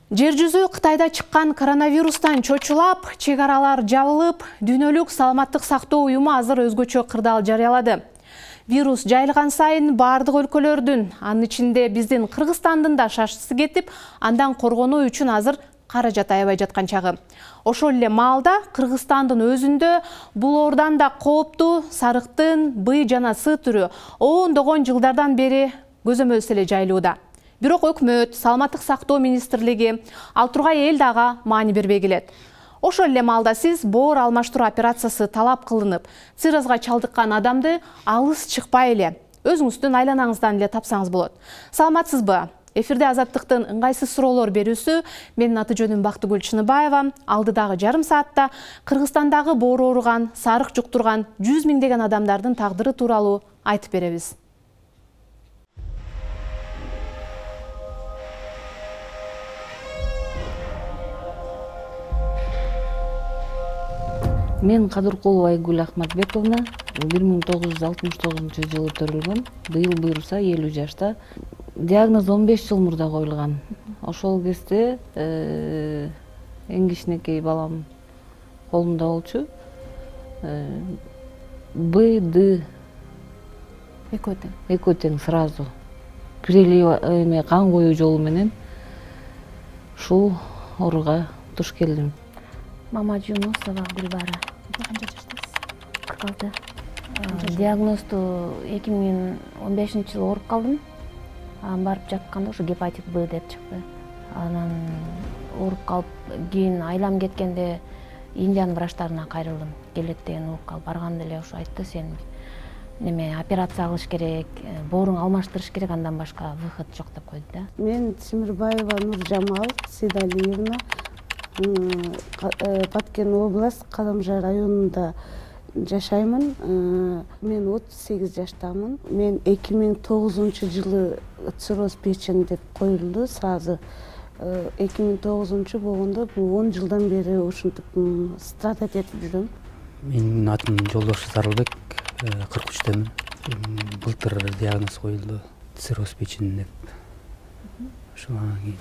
Жер жүзү Кытайда чыккан коронавирустан чочулап, чек аралар жабылып, Дүйнөлүк саламаттык сактоо уюму азыр өзгөчө кырдаал жарыялады. Вирус жайылган сайын бардык өлкөлөрдүн, анын ичинде биздин Кыргызстандын да шашысы кетип, андан коргонуу үчүн азыр каражат аябай жаткан чагы. Ошол эле маалда Кыргызстандын өзүндө бул оордан да кооптуу сарыктын Б жана С түрү ондогон жылдардан бери көзөмөлсүз эле жайылууда. Бирок өкмөт, саламаттык сактоо министрлиги ал тургай эл дагы маани бербей келет. Ошол эле маалда сиз боор алмаштыруу операциясы талап кылынып, циррозго чалдыккан адамды алыс чыкпай эле өзүңүздүн айланаңыздан эле тапсаңыз болот. Саламатсызбы? Эфирде Азаттыктын ыңгайсыз суроолор берүүсү. Менин аты жөнүм Бактыгүл Чыныбаева. Алдыдагы жарым саатта Кыргызстандагы боор ооруган, сарык жуктурган 100 миңдеген адамдардын тагдыры тууралуу айтып беребиз. Мен Кадыркулова Айгүл Ахматбековна 1969 жылы төрөлгөм. Быйыл буйруса 50 жашта. Диагноз 15 жыл мурда коюлган. Ошол кезде эң кичинекей балам колумда болчу. БД экөө тең сразу. Перелив кан коюу жолу менен ушул ооруга туш келдим. Мама Жунусова Гүлбара. Канча жаштасыз? 46. Диагнозду 2015 жылы ооруп калдым. Барып жатканда ушу гепатит Б деп чыкты. Анан ооруп калып, кийин айлам кеткенде Индиянын врачтарына кайрылдым. Келет деген ооруп калып барганда эле ушу айтты, сен операция кылыш керек, бооруң алмаштырыш керек, андан башка выход жок деп койду да. Мен Тимирбаева Нуржамал Сейдалиевна, Баткен область, Каламжа районунда жашаймын. Мен 38 жаштамын. Мен 2009 жылы цирроз печени деп коюлду сразу. 2009 болгондо бул 10 жылдан бери ушинтип страдать этип жүрөм. Менин атым Жолдош Сарылбек, 43-темин. Былтыр диагноз коюлду цирроз печени деп. Ошондон кийин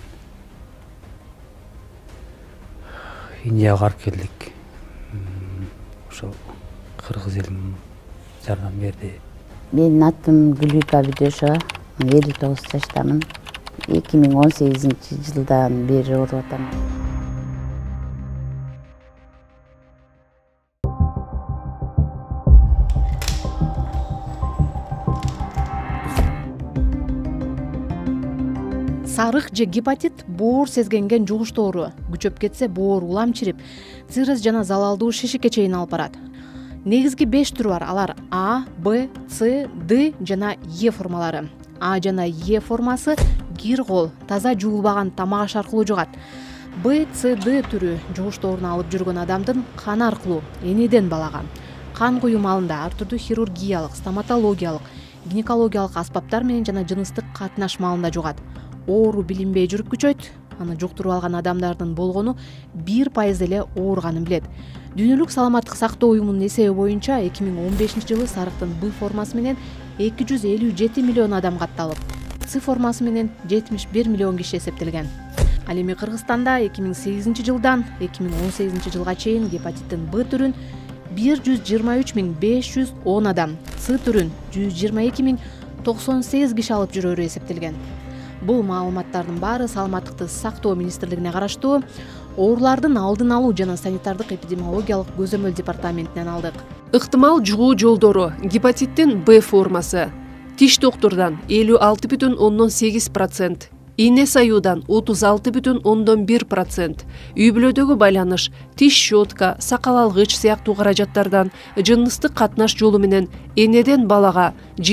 Индияга барып келдик. Ошол кыргыз элим жардам берди. Менин атым Гүлүка Абидешова, 59 жаштамын. 2018 жылдан бери ооруп атам. Сарык же гепатит боор сезгенген жугуштуу оору. Күчөп кетсе боор улам чирип, цирроз жана залалдуу шишикке чейин алып барат. Негизги 5 түрү бар. Алар А, Б, С, Д жана Е формалары. А жана Е формасы кир кол, таза жуулбаган тамак аш аркылуу жугат. Б, С, Д түрү жугуштуу ооруну алып жүргөн адамдын каны аркылуу энеден балага, кан куюу маалында ар түрдүү хирургиялык, стоматологиялык, гинекологиялык аспаптар менен жана жыныстык катнаш маалында жугат. Оору билинбей жүрүп күчөйт, аны жуктуруп алган адамдардын болгону 1% эле ооруганын билет. Дүйнөлүк саламаттык сактоо уюмунун эсеби боюнча 2015 жылы сарыктын Б формасы менен 257 миллион адам катталып, С формасы менен 71 миллион киши эсептелген. Ал эми Кыргызстанда 2008 жылдан 2018 жылга чейин гепатиттин Б түрүн 123.510 адам, С түрүн 122.098 киши алып жүрөрү эсептелген. Бул маалыматтардын баары Саламаттыкты сактоо министрлигине караштуу оорулардын алдын алуу жана санитардык эпидемиологиялык көзөмөл департаментинен алдык. Ыктымал жугуу жолдору: гепатиттин Б формасы, тиш доктурдан 56,8%, ийне саюудан 36,1%, үй бүлөдөгү байланыш, тиш щетка, сакал алгыч сыяктуу каражаттардан, жыныстык катнаш жолу менен энеден балага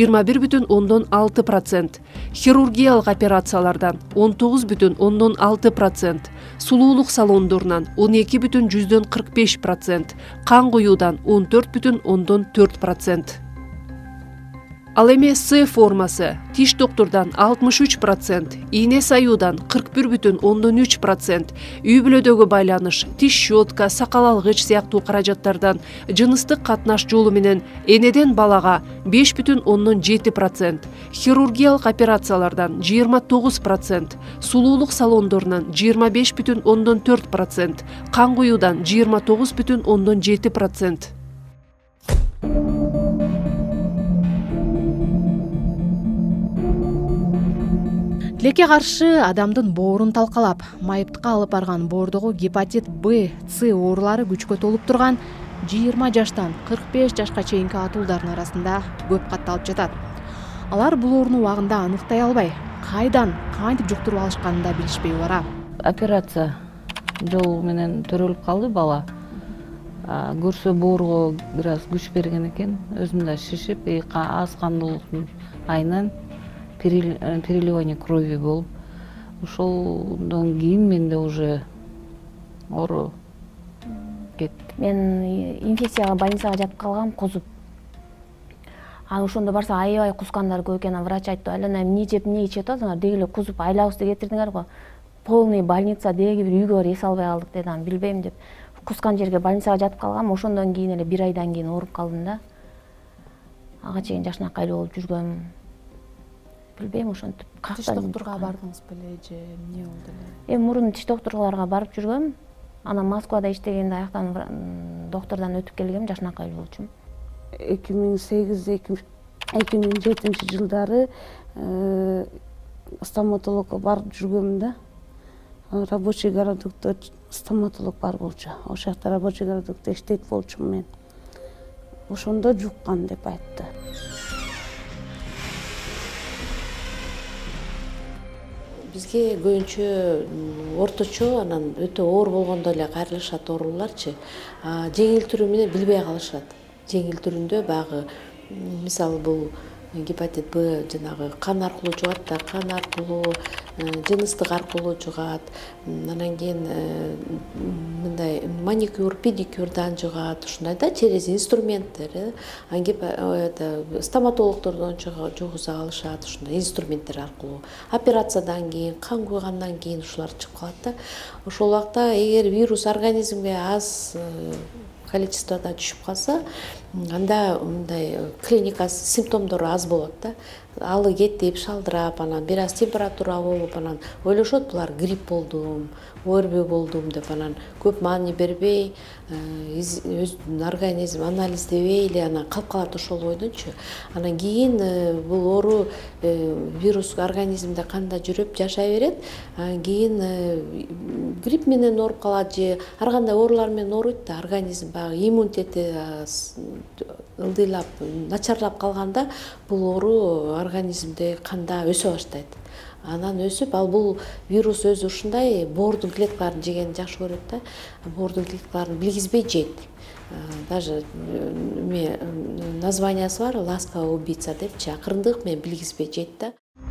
21,6%, хирургиялык операциялардан 19,6%, сулуулук салондорунан 12,45%, кан куюудан 14,4%. Ал эми С формасы тиш доктурдан 63%, ийне саюудан 41,3%, үй бүлөдөгү байланыш, тиш щетка, сакал алгыч сыяктуу каражаттардан жыныстык катнаш жолу менен энеден балага 5,7%, хирургиялык операциялардан 29%, сулуулук салондорунан 25,4%, кан куюудан 29,7%. Тилекке каршы адамдын боорун талкалап, майыптыкка алып барган боордогу гепатит Б, С оорулары күчкө толуп турган 20 жаштан 45 жашка чейинки атуулдардын арасында көп катталып жатат. Алар бул ооруну убагында аныктай албай, кайдан, кантип жуктуруп алышканын да билишпей бара. Операция жолу менен төрөлүп калды бала. Көрсө боорго бир аз күч берген экен, өзүм да шишип, аз кандуулуктун айынан переливание крови болуп, ошолдон кийин менде уже оору кетти. Мен инфекцияга больницага жатып калгам, кузуп. Ошондо барса аябай кускандар көп экен, врач айтты, Алена, эмне жеп, эмне ичип атасыңар? Деги эле кузуп айлабызды кетирдиңер го. Полный больница, деги бир үйгө барып эс албай калдык деди, билбейм деп. Кускан жерге больницага жатып калгам, ошондон кийин эле 1 айдан кийин ооруп калдым да. Ага чейин жашнакайлуу болуп жүргөм. Билбейм, ошентип Тиш доктурга бардыңыз беле же эмне болду эле? Мурун тиш докторлорго барып жүргөм. Анан Москвада иштегенде аяктан доктордон өтүп келгем, жашнакайлуу болчумун. 2008-2007 жылдары стоматологко барып жүргөм да. Рабочий городокто стоматолог бар болчу. Ошол жакта рабочий городокто иштейт болчумун мен. Ошондо жуккан деп айтты. Бизге көбүнчө орточо, анан өтө оор болгондо эле кайрылышат ооруларчы. Жеңил түрү менен билбей калышат. Жеңил түрүндө багы, мисалы бул гепатит Б жанагы кан аркылуу жугат да, кан аркылуу, жыныстык аркылуу жугат. Анан кийин мындай маникюр, педикюрдан жугат, ушундай да, через инструменттер. Стоматологдордон жугуза алышат, ушундай инструменттер аркылуу. Операциядан кийин, кан куйгандан кийин ушулар чыгып калат да. Ошол убакта эгер вирус организмге аз количествода түшүп калса, анда мындай клиникасы, симптомдору аз болот да. Алы кетип, шалдырап, анан бир аз температура болуп, анан ойлошот булар грипп болдум, ОРВИ болдум деп, анан көп маани бербей, өзүнүн организм анализдебей эле анан калып калат ошол ойдончу. Анан кийин бул оору вирус организмде канда жүрүп жашай берет. Кийин грипп менен ооруп калат же ар кандай оорулар менен ооруйт да, организм баягы иммунитети ылдыйлап, начарлап калганда бул оору организмде канда өсө баштайт. Анан өсүп, ал бул вирус өзү ушундай боордун клеткаларын жегенди жакшы көрөт да. Боордун клеткаларын билгизбей жейт. Даже названиясы бар, ласковый убийца депчи, акырындык менен билгизбей жейт да.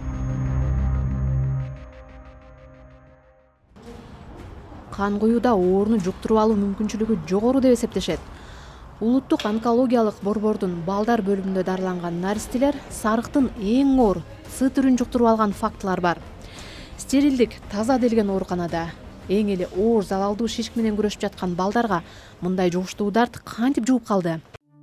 Кан куюуда ооруну жуктуруп алуу мүмкүнчүлүгү жогору деп эсептешет. Улуттук онкологиялык борбордун балдар бөлүмүндө дарыланган наристелер сарыктын эң оор С түрүн жуктуруп алган фактылар бар. Стерилдик таза делген ооруканада эң эле оор залалдуу шишик менен күрөшүп жаткан балдарга мындай жугуштуу дарт кантип жугуп калды?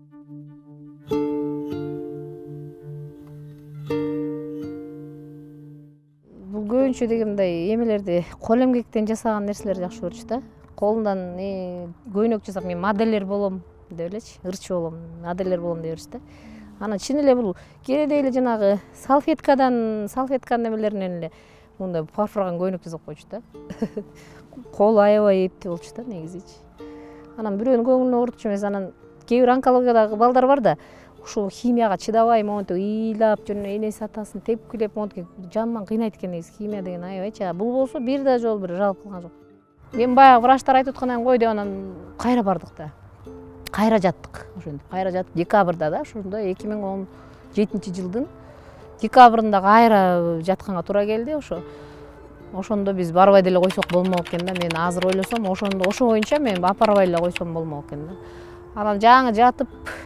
Бул көбүнчө дегенде эмелерди кол эмгектен жасаган нерселерди жакшы көрчү да. Колундан көйнөк жасап, мен модельер болом деп элечи, ырчы болом, модельер болом деп беришти да. Анан чын эле бул кээде эле жанагы салфетканын немелеринен эле мындай парфурган көйнөк жасап койчу да. Кол аябай эптүү болчу да негизичи. Анан бирөөнүн көңүлүн оорутчу эмес, анан кээ бир онкологиядагы балдар бар да, ушул химияга чыдабай монтип ыйлап, жөн энеси атасын тепкилеп монтип жаман кыйнайт экен негизи химия деген аябайчы. Бул болсо бир да жолу бир жалып калган жок. Мен баягы врачтар айтып аткандан кой деп анан кайра бардык да. Кайра жаттык. Ошентип кайра жаттык декабрда да, ошондо 2017 жылдын декабрында кайра жатканга туура келди. Ошондо биз барбай деле койсок болмок экен да. Мен азыр ойлосом, ошо боюнча мен апарбай эле койсом болмок экен да. Анан жаңы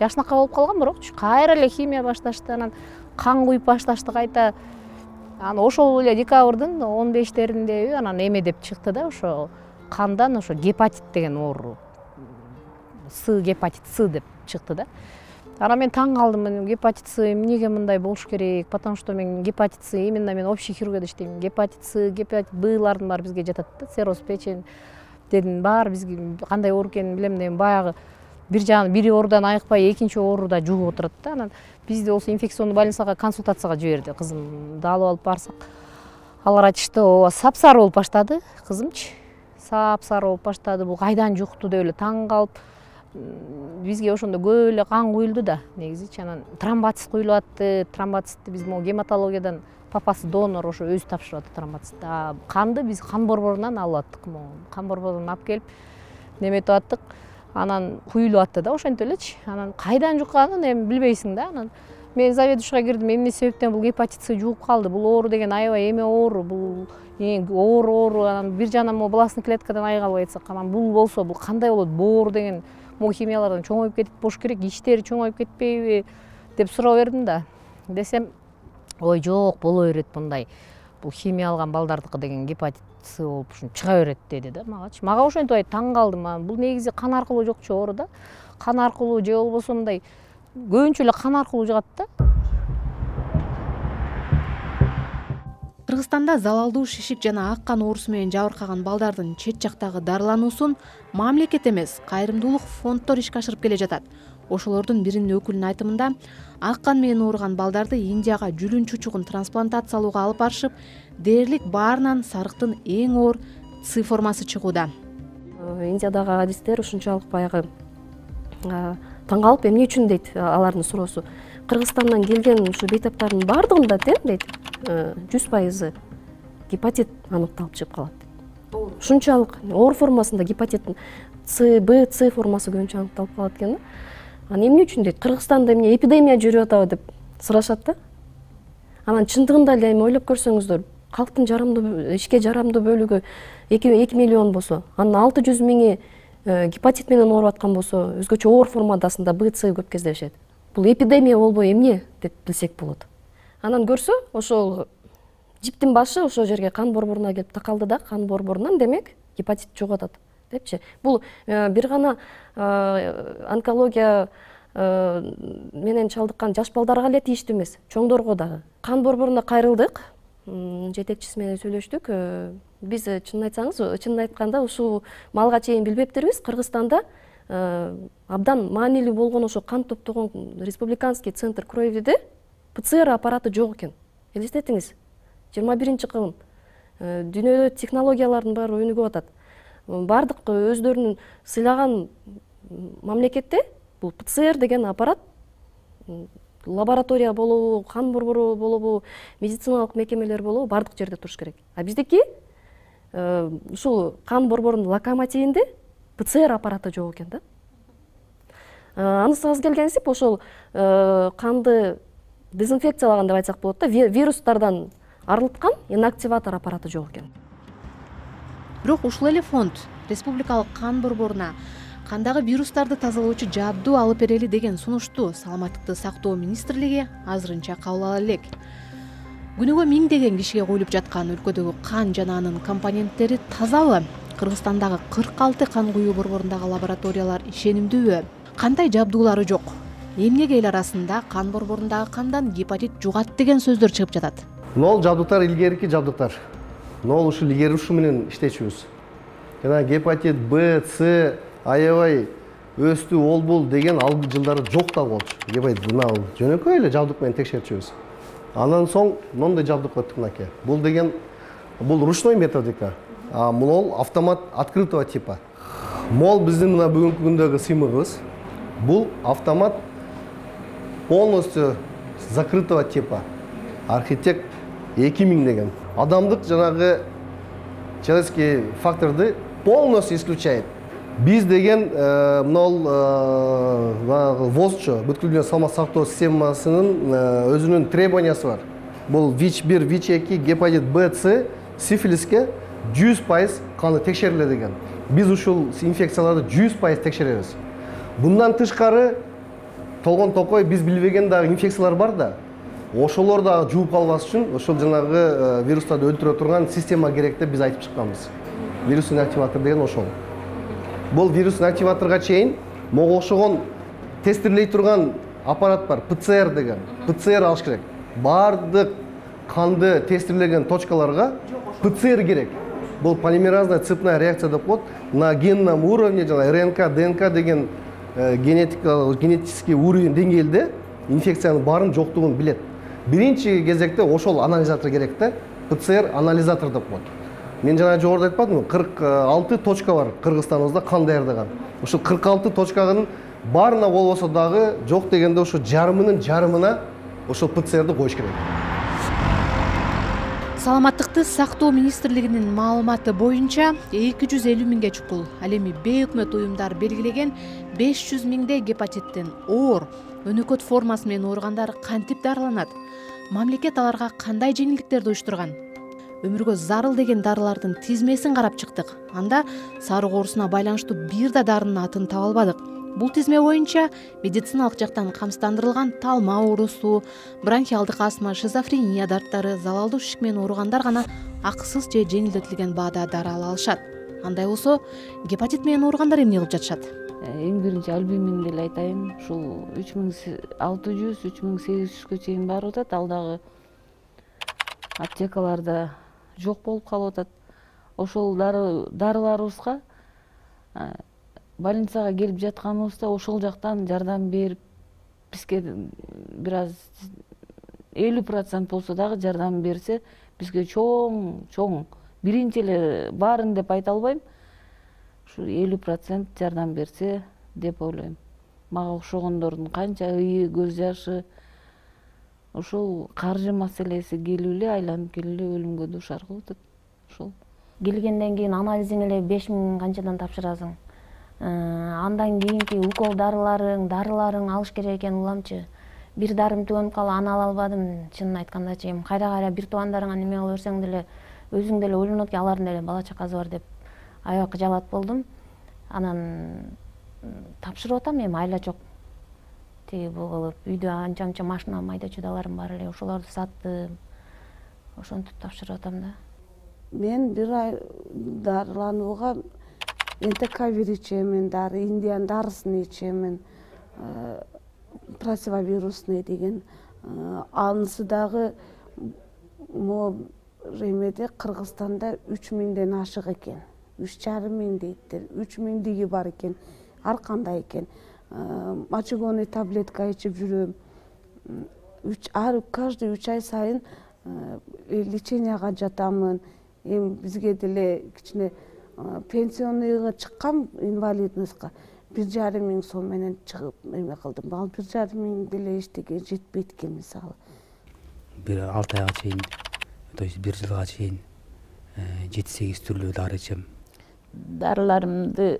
жашынакай болуп калган, бирок кайра эле химия башташты, анан кан куюп башташты кайта. Анан ошол эле декабрдын 15-теринде анан эме деп чыкты да, ошо кандан ошо гепатит деген оору, гепатит С деп чыкты да. Анан мен таң калдым, гепатит С эмнеге мындай болуш керек, потому что мен гепатит С именно мен общий хирургияда иштейм. Гепатит С, гепатит Б'лардын баары бизге жатат да, цирроз печень дедин баары бизге кандай оору экенин билем деп баягы бир оорудан айыкпай экинчи ооруда жугуп отурат да. Анан бизди болсо инфекционный больницага консультацияга жиберди, кызымды алып алып барсак. Алар айтышты, ооба сапсары болуп баштады, кызымчы. Сапсары болуп баштады, бул кайдан жукту деп эле таң калып. Бизге ошондо көп эле кан куюлду да, негизичи. Анан тромбоцит куюлуп атты. Тромбоцитти биз могу гематологиядан папасы донор, ошо өзү тапшырып атты тромбоцитти. Канды биз кан борборунан алып аттык. Кан борборунан алып келип неметип аттык. Анан куюлуп атты да, ошентип элечи. Анан кайдан жукканын эми билбейсиң да. Анан мен заведующийга кирдим, эмне себептен бул гепатит С жугуп калды, бул оору деген аябай эме оору, бул оору. Анан бир жагынан могу баласын клеткадан айыга албай атсак, анан бул болсо бул кандай болот, бул оору деген могу химиялардан чоңоюп кетип болуш керек, иштери чоңоюп кетпейби деп суроо бердим да. Десем, ой жок, боло берет мындай. Бул химия алган балдардыкы деген гепатит С болуп чыга берет деди да магачы. Мага ошентип айтып таң калдым. Бул негизи кан аркылуу жукчу оору да. Кан аркылуу же болбосо мындай көбүнчө эле кан аркылуу жугат да. Кыргызстанда залалдуу шишик жана ак кан оорусу менен жабыркаган балдардын чет жактагы дарылануусун мамлекет эмес, кайрымдуулук фонддор ишке ашырып келе жатат. Ошолордун биринин өкүлүнүн айтымында, ак кан менен ооруган балдарды Индияга жүлүн чучугун трансплантациялууга алып барышып, дээрлик баарынан сарыктын эң оор С формасы чыгууда. Индиядагы адистер ушунчалык баягы таң калып, эмне үчүн дейт алардын суроосу. Кыргызстандан келген ушу бейтаптардын баардыгында тең дейт, 100% гепатит аныкталып чыгып калат. Ушунчалык оор формасында гепатиттин С, Б, С формасы көбүнчө аныкталып калат экен да. Анан эмне үчүн дейт, Кыргызстанда эмне эпидемия жүрүп атабы деп сурашат да. Анан чындыгында эле эми ойлоп көрсөңүздөр, калктын ишке жарамдуу бөлүгү 2 миллион болсо, анын 600 миңи гепатит менен ооруп аткан болсо, өзгөчө оор формадасында Б, С көп кездешет. Бул эпидемия болбой эмне деп билсек болот. Анан көрсө, ошол жиптин башы ошол жерге кан борборуна келип такалды да, кан борборунан демек гепатит жугатат депчи. Бул бир гана онкология менен чалдыккан жаш балдарга эле тийиштүү эмес, чоңдорго дагы. Кан борборуна кайрылдык, жетекчиси менен сүйлөштүк. Биз чынын айтканда ушул малга чейин билбептирбиз, Кыргызстанда абдан маанилүү болгон ошо кан топтогон республиканский центр кровиде ПЦР аппараты жок экен. Элестетиңиз, 21-кылым дүйнөдө технологиялардын баары өнүгүп атат. Бардык өздөрүнүн сыйлаган мамлекетте бул ПЦР деген аппарат, лаборатория болобу, кан борбору болобу, медициналык мекемелер болобу, бардык жерде туруш керек. А биздики ушул кан борборунун локомотивинде ПЦР аппараты жок экен да. Анысыбыз келгенсип, ошол канды дезинфекциялаган деп айтсак болот да, вирустардан арылткан инактиватор аппараты жок экен. Бирок ушул эле фонд республикалык кан борборуна кандагы вирустарды тазалоочу жабдуу алып берели деген сунушту Саламаттыкты сактоо министрлиги азырынча кабыл ала элек. Күнүгө миңдеген кишиге коюлуп жаткан өлкөдөгү кан жана анын компоненттери тазабы? Кыргызстандагы 46 кан куюу борборундагы лабораториялар ишенимдүүбү? Кандай жабдуулары жок? Эмнеге эл арасында кан борборундагы кандан гепатит жугат деген сөздөр чыгып жатат? Нол жабдыктар илгерки жабдыктар. Нол ушул илгери ушу менен иштечүбүз. Жана гепатит Б, С аябай өстү, олбул деген алгы жылдары жок да болчу. Гепатит мына жөнөкөй эле жабдык менен текшерчүбүз. Андан соң мондой жабдык өттүк мынакей. Бул деген бул ручной методика. А бул автомат открытого типа. Мол биздин мына бүгүнкү күндөгү сыймыгыбыз. Бул автомат полностью закрытого типа. Архитект 2000 деген. Адамдык жанагы человеческий факторду полностью исключает. Биз деген ВОЗчу, бүткүлдүү салмак сактоо системасынын өзүнүн требованиясы бар. Бул ВИЧ-1, ВИЧ-2, гепатит Б, С, сифилиске 100% каны текшерилет деген. Биз ушул инфекцияларды 100% текшеребиз. Bundan тышкары толгон токой биз билбеген дагы инфекциялар бар да. Ошолор дагы жууп калбас үчүн ошол жанагы вирустарды өлтүрө турган система керек деп биз айтып чыкканбыз. Вирус инактиватор деген ошол. Бул вирус инактиваторго чейин мого окшогон тестирлей турган аппарат бар, ПЦР деген. ПЦР алыш керек. Бардык канды тестирлеген точкаларга ПЦР керек. Бул полимеразная цепная реакция деп коет. На генном уровне жана РНК, ДНК деген генетический уровень деңгээлде инфекциянын барын жоктугун билет. Биринчи кезекте ошол анализатор керек да. ПЦР анализатор деп коет. Мен жана жогоруда айтпадымбы, 46 точка бар Кыргызстаныбызда кан даярдаган. Ошол 46 точканын баарына болбосо дагы жок дегенде ошо жарымына ошол ПЦРди коюш керек. Саламаттыкты сактоо министрлигинин маалыматы боюнча 250 миңге чукул. Ал эми бейөкмөт уюмдар белгилеген 500 миңде гепатиттин оор, өнөкөт формасы менен ооругандар кантип дарыланат? Мамлекет аларга кандай жеңилдиктерди уюштурган? Өмүргө зарыл деген дарылардын тизмесин карап чыктык. Анда сары оорусуна байланыштуу бир да дарынын атын таба албадык. Бул тизме боюнча медициналык жактан камсыздандырылган талма оорусу, бронхиалдык астма, шизофрения дарттары, залалдуу шишик менен ооругандар гана акысыз же жеңилдетилген баада дары ала алышат. Андай болсо, гепатит менен ооругандар эмне кылып жатышат? Эң биринчи альбумин деле айтайын. Ушул 3600-3800 чейин барып атат. Ал дагы аптекаларда жок болуп калып атат. Ошол дарыларыбызга больницага келип жатканыбызда ошол жактан жардам берип, бизге бир аз 50% болсо дагы жардам берсе, бизге чоң биринчи эле баарын деп айта албайм. Ушу 50% жардам берсе деп ойлойм. Мага окшогондордун канча ыы, көз жашы, ошол каржы маселеси келип эле айланып келип эле өлүмгө дуушар кылып атат. Ошол келгенден кийин анализиң эле 5000 канчадан тапшырасың. Андан кийинки укол дарыларың алыш керек экен. Уламчы бир дарым түгөнүп калып аны ала албадым. Чынын айткандачы, кайра бир тубандарыңа неме кыла берсең деле өзүң деле ойлонот экен, алардын деле бала чакасы бар деп аябай кыжалат болдум. Анан тапшырып атам, эми айла жок. Тиги бул кылып үйдө анча машина майда чудаларым бар эле, ошолорду саттым. Ошентип тапшырып атам да. Мен бир ай дарыланууга энтекавир ичемин, индиян дарысын ичемин, противовирусный деген. Анысы дагы ремеде Кыргызстанда 3000ден ашык экен. 3500 дейттер, 3000 бар экен, ар кандай экен. Мочегонный таблетка ичип жүрөм. Каждый 3 ай сайын леченияга жатамын. Эми бизге деле кичине пенсионныйга чыккам, инвалидностька 1,5 миң сом менен чыгып эме кылдым. Ал 1,5 миң деле эчтеге жетпейт экен мисалы. Бир 6 айга чейин, то есть 1 жылга чейин 7-8 түрлүү дары ичем. Дарыларымды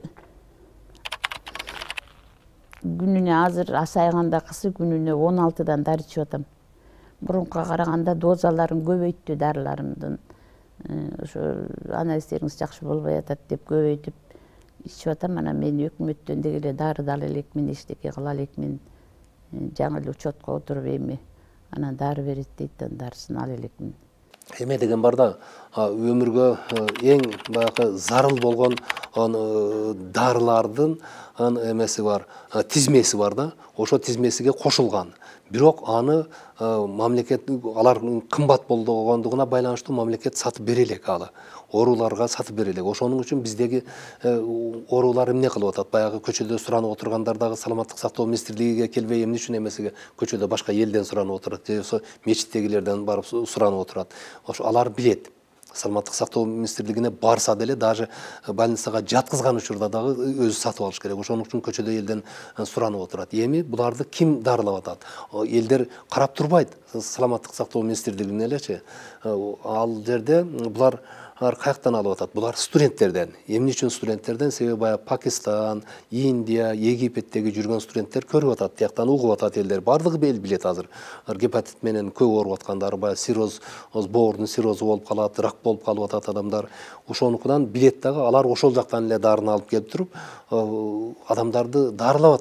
күнүнө азыр асайганда кысы күнүнө 16дан дары ичип атам. Мурункуга караганда дозаларын көбөйттү дарыларымдын. Ошо анализтериңиз жакшы болбой атат деп көбөйтүп ичип атам. Анан мен өкмөттөн дегеле дары дала элекмин, эчтеке кыла элекмин. Жаңы эле учетко отуруп эми анан дары берет дейт, дарысын ала элекмин. Эме деген бар да, өмүргө эң баягы зарыл болгон дарылардын эмеси бар, тизмеси бар да, ошо тизмесиге кошулган. Бирок аны мамлекет, алар кымбат болгондугуна байланыштуу мамлекет сатып бере элек алы. Ооруларга сатып бере элек. Ошонун үчүн биздеги оорулар эмне кылып атат? Баягы көчөдө суранып отургандар дагы саламаттык сактоо министрлигиге келбей эмне үчүн эмесиге көчөдө башка элден суранып отурат, же болбосо мечиттегилерден барып суранып отурат. Ошо алар билет. Саламаттык сактоо министрлигине барса деле даже больницага жаткызган учурда дагы өзү сатып алыш керек. Ошонун үчүн көчөдө элден суранып отурат. Эми буларды ким дарылап атат? Элдер карап турбайт. Саламаттык сактоо министрлигине элечи. Ал жерде булар каяктан алып атат? Булар студенттерден. Эмне үчүн студенттерден? Себеби баягы Пакистан, Индия, Египеттеги жүргөн студенттер көрүп атат, тияктан угуп атат элдер. Бардыгы билет азыр. Гепатит менен көп ооруп аткандар, баягы сироз, боордун сирозу болуп калат, рак болуп калып атат адамдар. Ошонукудан билет дагы алар ошол жактан эле дарын алып келип туруп, адамдарды дарылап атат.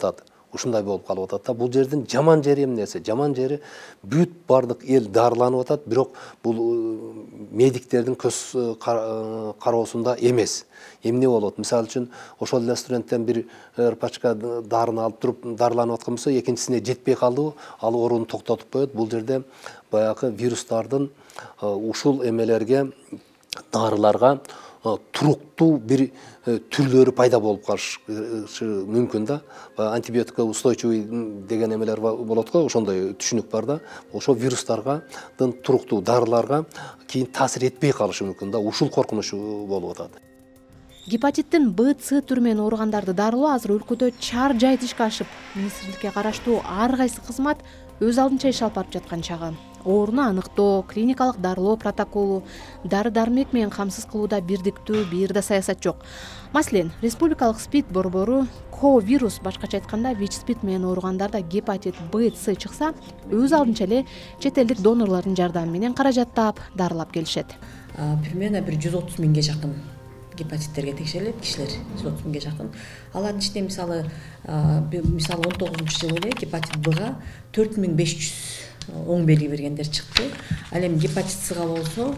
ушундай болуп калып атат да. Бул жердин жаман жери эмнеси? Жаман жери бүт бардык эл дарыланып атат, бирок бул медиктердин көз кароосунда эмес. Эмне болот? Мисалы үчүн ошол эле студенттен бир пачка дарыны алып туруп дарыланып аткан болсо, экинчисине жетпей калды, ал орун токтотуп коет. Бул жерде баягы вирустардын ушул эмелерге, дарыларга туруктуу бир түрлөрү пайда болуп калышы мүмкүн да. Антибиотикке устойчивый деген эмелер болот го, ошондой түшүнүк бар да. Ошо вирустарга туруктуу дарыларга кийин таасир этпей калышы мүмкүн да. Ушул коркунуч болуп атат. Гепатиттин Б, С түрү менен ооругандарды дарылоо азыр өлкөдө чар жай тишке ашып, министрликке караштуу ар кайсы кызмат өз алдынча иш алып барып жаткан чагы. Ооруну аныктоо, клиникалык дарылоо протоколу, дары-дармек менен камсыз кылууда бирдиктүү бир да саясат жок. Маселен, республикалык СПИД борбору ко-вирус, башкача айтканда ВИЧ-СПИД менен ооругандарда гепатит Б, С чыкса, өз алдынча эле чет элдик донорлордун жардамы менен каражаттап, дарылап келишет. Примерно 130 миңге жакын гепатиттерге текшерилет кишилер, 130 миңге жакын. Алардын ичинде мисалы 19-жылы эле гепатит Бга 4500 оң белги бергендер чыкты. Ал эми гепатит Сга болсо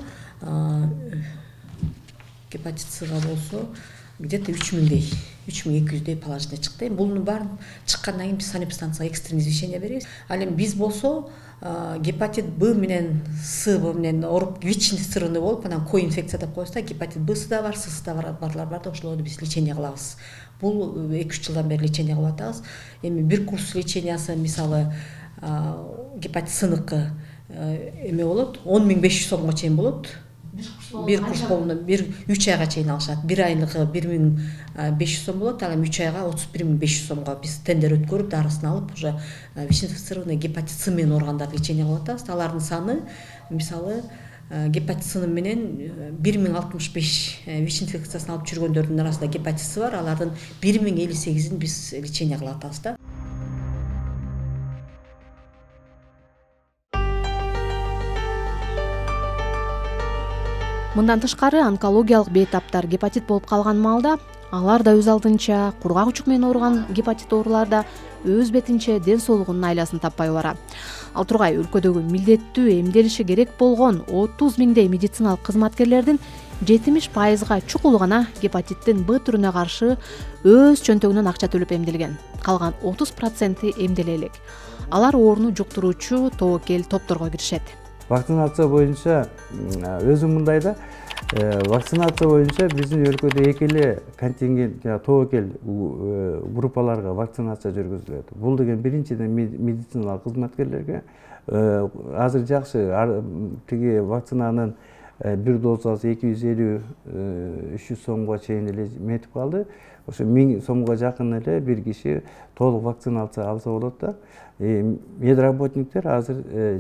где-то 3200 положительный чыкты. Бунун баарын чыккандан кийин биз санэпидстанцияга экстренный извещение беребиз. Ал эми биз болсо гепатит Б менен С менен ооруп ВИЧ-инфицированный болуп, анан ко-инфекция деп коебуз да, гепатит Б да бар, С да барлар бар да, ошолорду биз лечение кылабыз. Бул 2-3 жылдан бери лечение кылып атабыз. Эми бир курс лечениясы мисалы гепатит С'ныкы эме болот, 10.500 сомго чейин болот. Бир курс болуна 3 айга чейин алышат. Бир айныкы 1.500 сом болот, ал эми 3 айга 31.500 сомго биз тендер өткөрүп, дарысын алып, уже ВИЧ-инфицированный гепатит С менен ооругандарды лечение кылып атабыз. Алардын саны мисалы гепатит С менен 1065 ВИЧ-инфекциясын алып жүргөндөрдүн арасында гепатит С бар, алардын 1058-ин биз лечение кылып атабыз да. Мындан тышкары онкологиялык бейтаптар гепатит болуп калган маалда, алар да өз алдынча кургак учук менен ооруган гепатит оорулар да өз бетинче ден соолугунун айласын таппай бара. Ал тургай өлкөдөгү милдеттүү эмделиши керек болгон 30 миңдей медициналык кызматкерлердин 70%га чукулу гана гепатиттин Б түрүнө каршы өз чөнтөгүнөн акча төлөп эмделген. Калган 30% эмделе элек. Алар ооруну жуктуруучу тобокел топторго киришет. Вакцинация боюнча өзүм мындай да, вакцинация боюнча биздин өлкөдө эки эле контингент тобокел группаларга вакцинация жүргүзүлөт. Бул деген биринчиден медициналык кызматкерлерге азыр жакшы тиги вакцинанын бир дозасы 250-300 сомго чейин эле метип калды. Ошо 1000 сомго жакын эле бир киши толук вакцинация алса болот да. Медработниктер азыр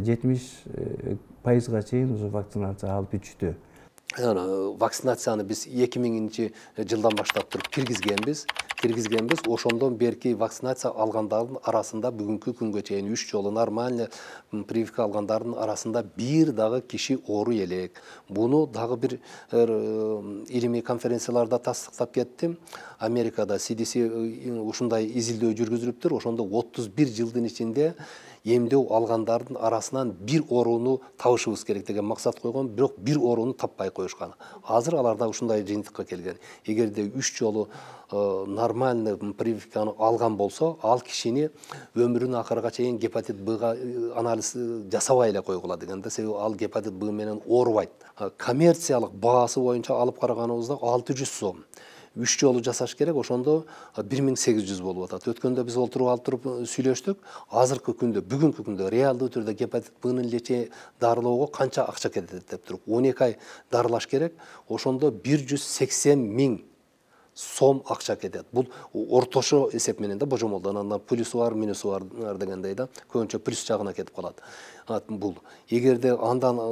70%га чейин уже вакцинация алып бүтүштү. Вакцинацияны биз 2000-жылдан баштап туруп киргизгенбиз. Ошондон берки вакцинация алгандардын арасында бүгүнкү күнгө чейин 3 жолу нормально прививка алгандардын арасында бир дагы киши оору элек. Буну дагы бир илимий конференцияларда тастыктап кеттим. Америкада CDC ушундай изилдөө жүргүзүлүптүр. Ошондо 31 жылдын ичинде эмдөө алгандардын арасынан бир орууну табышыбыз керек деген максат койгон, бирок бир орууну таппай коюшкан. Азыр аларда ушундай жыйынтыкка келген. Эгерде 3 жолу нормальный прививканы алган болсо, ал кишини өмүрүнүн акырыга чейин гепатит Бга анализ жасабай эле койгула дегенде, себеби ал гепатит Б менен оорубайт. Коммерциялык баасы боюнча алып караганыбызда 600 сом. 3 жолу жасаш керек, ошондо 1800 болуп атат. Өткөндө биз алып туруп сүйлөштүк. Азыркы күндө, бүгүнкү күндө реалдуу түрдө гепатит Б'нын лечение дарылоого канча акча кетет деп туруп, 12 ай дарылаш керек. Ошондо 180 миң сом акча кетет. Бул ортошо эсеп менен да божомолдон, андан плюсу бар, минусу бар дегендей да, көбүнчө плюс жагына кетип калат. Бул эгерде андан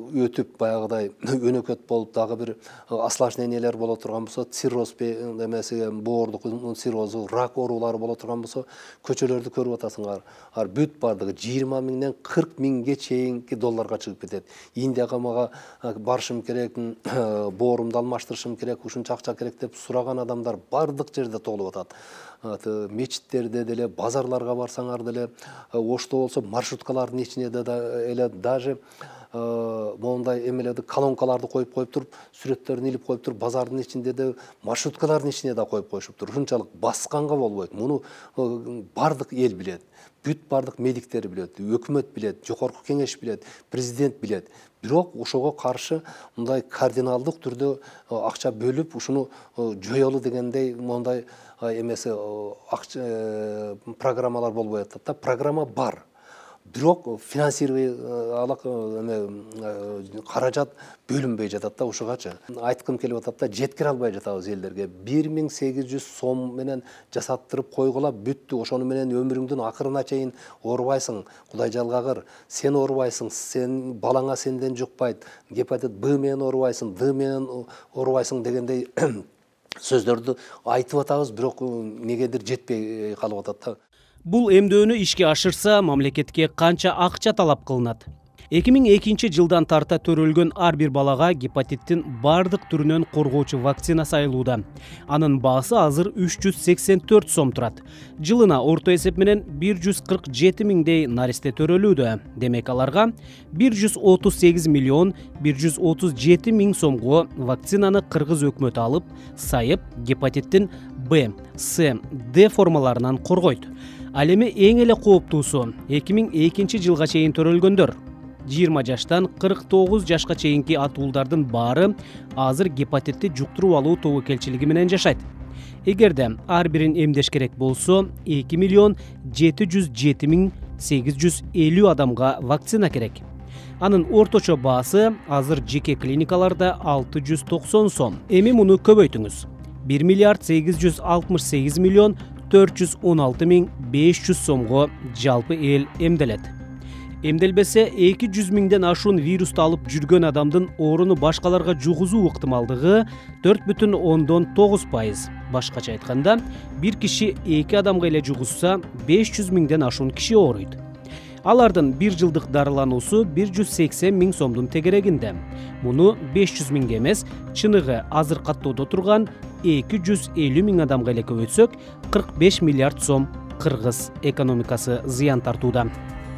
өтүп баягыдай өнөкөт болуп дагы бир осложнениялар боло турган болсо, цирроз эмеси, боордук циррозу, рак оорулары боло турган болсо, көчөлөрдү көрүп атасыңар. Ар бүт бардыгы 20 миңден 40 миңге чейинки долларга чыгып кетет. Индияга мага барышым керек, боорумду алмаштырышым керек, ушунча акча керек деп сураган адамдар бардык жерде толуп атат. Мечиттерде деле, базарларга барсаңар деле, Ошто болсо маршруткалардын ичине эле даже моундай эмелерди, колонкаларды коюп туруп, сүрөттөрүн илип коюп туруп, базардын ичинде де, маршруткалардын ичине да коюп коюшуптур. Ушунчалык басканга болбойт. Муну бардык эл билет. Бүт бардык медиктер билет, өкмөт билет, жогорку кеңеш билет, президент билет. Бирок ошого каршы мындай кардиналдык түрдө акча бөлүп, ушуну жоёлу дегендей мондай эмеси программалар болбой атат да. Программа бар. Бирок финансировый каражат бөлүнбөй жатат да ушугачы. Айткым келип атат да, жеткире албай жатабыз элдерге. 1800 сом менен жасаттырып койгула бүттү. Ошону менен өмүрүңдүн акырына чейин оорубайсың. Кудай жалгагыр. Сен оорубайсың, сен балаңа сенден жукпайт. Гепатит Б менен оорубайсың, Д менен оорубайсың дегендей сөздөрдү айтып атабыз, бирок негедир жетпей калып атат да. Бул эмдөөнү ишке ашырса, мамлекетке канча акча талап кылынат? 2002 жылдан тарта төрөлгөн ар бир балага гепатиттин бардык түрүнөн коргоочу вакцина сайылууда. Анын баасы азыр 384 сом турат. Жылына орто эсеп менен 147 миңдей наристе төрөлүүдө. Демек аларга 138 миллион 137 миң сомго вакцинаны кыргыз өкмөтү алып, сайып гепатиттин Б, С, Д формаларынан коргойт. Ал эми эң эле кооптуусу 2002 жылга чейин төрөлгөндөр. 20 жаштан 49 жашка чейинки атуулдардын баары азыр гепатитти жуктуруп алуу тобокелчилиги менен жашайт. Эгерде ар бирин эмдеш керек болсо, 2 миллион 707 миң 850 адамга вакцина керек. Анын орточо баасы азыр жеке клиникаларда 690 сом. Эми муну көбөйтүңүз. 1 миллиард 868 миллион 416 миң 500 сомго жалпы эл эмделет. Эмделбесе 200 миңден ашуун вирусту алып жүргөн адамдын ооруну башкаларга жугузуу ыктымалдыгы 4,9%. Башкача айтканда, бир киши 2 адамга эле жугузса, 500 миңден ашуун киши ооруйт. Алардын бир жылдык дарылануусу 180 миң сомдун тегерегинде. Муну 500 миңге эмес, чыныгы азыр каттоодо турган 250 миң адамга эле көбөйтсөк, 45 миллиард сом кыргыз экономикасы зыян тартууда.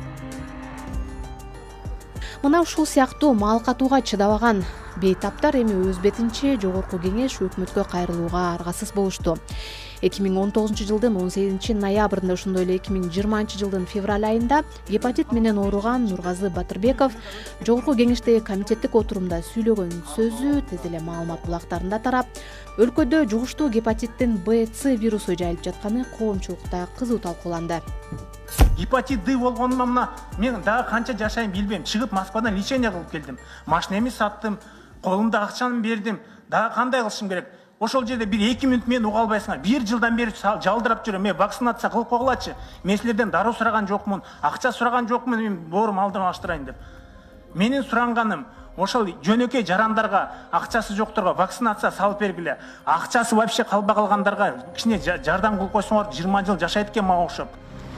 Мына ушул сыяктуу мал катууга чыдабаган бейтаптар эми өз бетинче жогорку кеңеш өкмөткө кайрылууга аргасыз болушту. 2019 жылдын 18 ноябрында, ошондой эле 2020 жылдын февраль айында гепатит менен ооруган Нургазы Батырбеков жогорку кеңештеги комитеттик отурумда сүйлөгөн сөзү тез эле маалымат булактарында тарап, өлкөдө жугуштуу гепатиттин Б, С вирусу жайылып жатканы коомчулукта кызуу талкууланды. Гепатит Д болгонума мына мен дагы канча жашайм билбейм. Чыгып Москвадан лечение кылып келдим. Машинемди саттым, колумда акчаны бердим. Дагы кандай кылышым керек? Ошол жерде бир 2 мүнөт мени уга албайсыңар. 1 жылдан бери жалдырап жүрөм. Мен вакцинация кылып койгулачы. Мен силерден дароо сураган жокмун, акча сураган жокмун, мен боорум алдырмаштырайын деп. Менин суранганым ошол жөнөкөй жарандарга, акчасы жокторго вакцинация салып бергиле. Акчасы вообще калба калгандарга кичине жардам кылып койсоңор 20 жыл жашайт экен мага окшоп.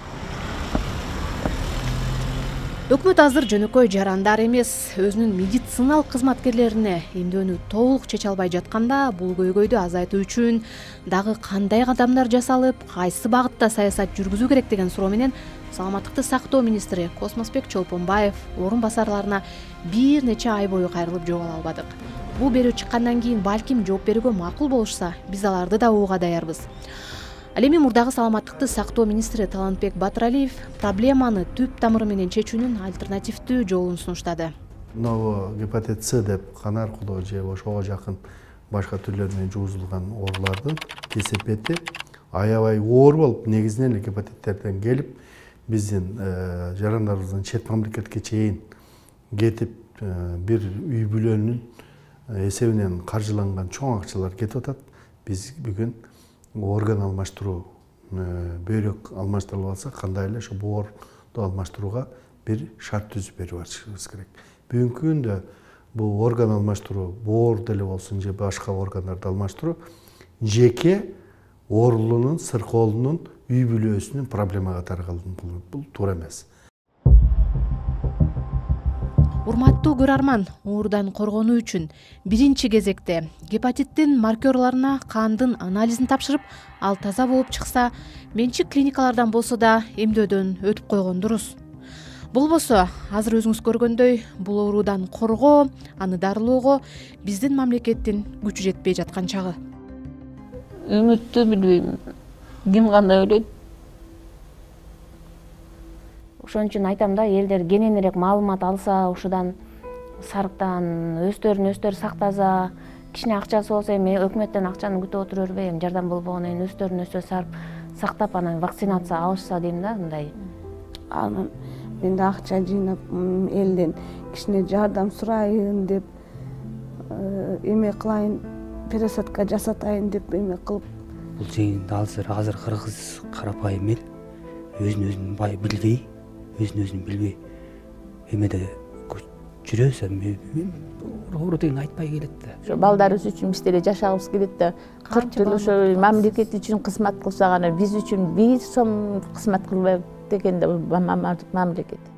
Өкмөт азыр жөнөкөй жарандар эмес, өзүнүн медициналык кызматкерлерине эмдөөнү толук чече албай жатканда, бул көйгөйдү азайтуу үчүн дагы кандай кадамдар жасалып, кайсы багытта саясат жүргүзүү керек деген суроо менен Саламаттыкты сактоо министри Космосбек Чолпонбаев орун басарларына бир нече ай бою кайрылып жоголо албадык. Бул берүү чыккандан кийин балким жооп берүүгө макул болушса, биз аларды да угууга даярбыз. Ал эми мурдагы саламаттыкты сактоо министри Талантбек Батыралиев проблеманы түп тамыры менен чечүүнүн альтернативдүү жолун сунуштады. Мына гепатит С деп кан аркылуу же ошого жакын башка түрлөр менен жугузулган оорулардын кесепети аябай оор болуп, негизинен эле гепатиттерден келип, биздин жарандарыбыздын чет мамлекетке чейин кетип, бир үй бүлөнүн эсебинен каржыланган чоң акчалар кетип атат. Биз бүгүн орган алмаштыруу, бөйрөк алмаштырылып алса, кандай эле ошо боорду алмаштырууга бир шарт түзүп берип атышыбыз керек. Бүгүнкү күндө бул орган алмаштыруу, боор деле болсун же башка органдарды алмаштыруу жеке оорулуунун, сыркоолунун, үй бүлөсүнүн проблема катары калды. Бул туура эмес. Урматтуу көрөрман, оорудан коргонуу үчүн биринчи кезекте гепатиттин маркерларына кандын анализин тапшырып, ал таза болуп чыкса, менчик клиникалардан болсо да эмдөөдөн өтүп койгон дурус. Болбосо, азыр өзүңүз көргөндөй, бул оорудан коргоо, аны дарылоого биздин мамлекеттин күчү жетпей жаткан чагы. Үмүттү билбейм, ким кандай ойлойт. Ошон үчүн айтам да, элдер кененирээк маалымат алса, ушудан сарыктан өздөрүн сактаса, кичине акчасы болсо эми өкмөттөн акчаны күтүп отура бербей, эми жардам болбогондон кийин өздөрүн сактап, анан вакцинация алышса дейм да, мындай. Анан мен да акча жыйнап элден кичине жардам сурайын деп, эме кылайын, пересадка жасатайын деп эме кылып. Бул азыр кыргыз карапайым эл өзүн билбей, эмеде жүрөбүз, оору деген айтпай келет да. Ошо балдарыбыз үчүн биз деле жашагыбыз келет да. 40 жыл ошо мамлекет үчүн кызмат кылсак, ана биз үчүн 1 сом кызмат кылбайбы дегенде мамлекет.